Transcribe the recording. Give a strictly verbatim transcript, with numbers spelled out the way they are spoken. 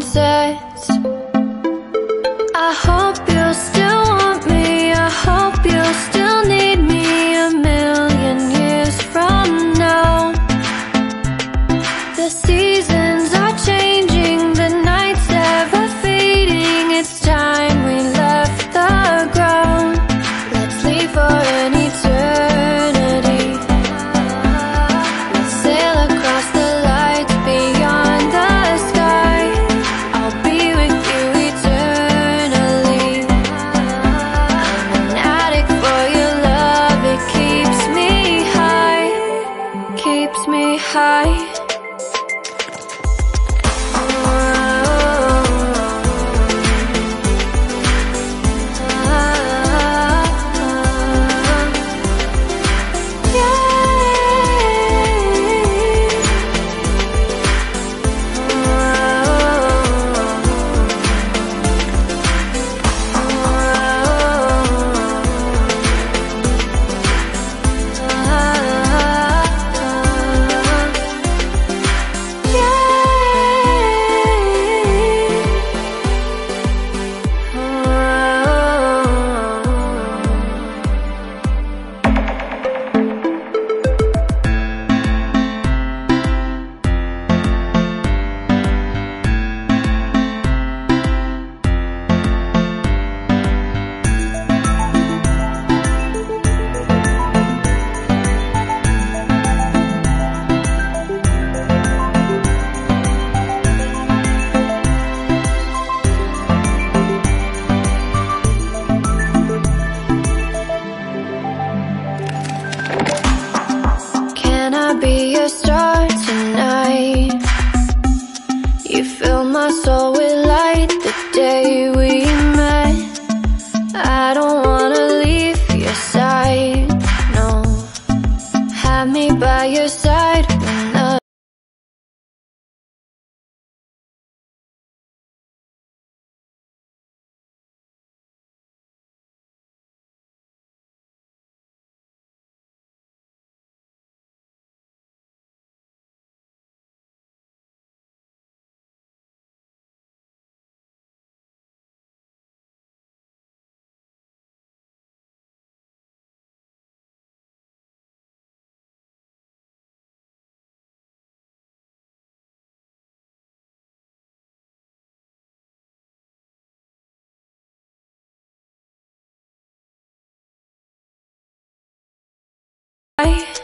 sets. I hope you'll still want me, I hope you'll still need me a million years from now. The seasons are changing, the nights ever fading. It's time we left the ground. Let's leave for an eternity. We'll sail across the lights beyond the sky. I'll be with you eternally. I'm an addict for your love, it keeps me high, keeps me high. Can I be your star tonight? You fill my soul with light the day we met. I don't wanna leave your side, no. Have me by your side when the I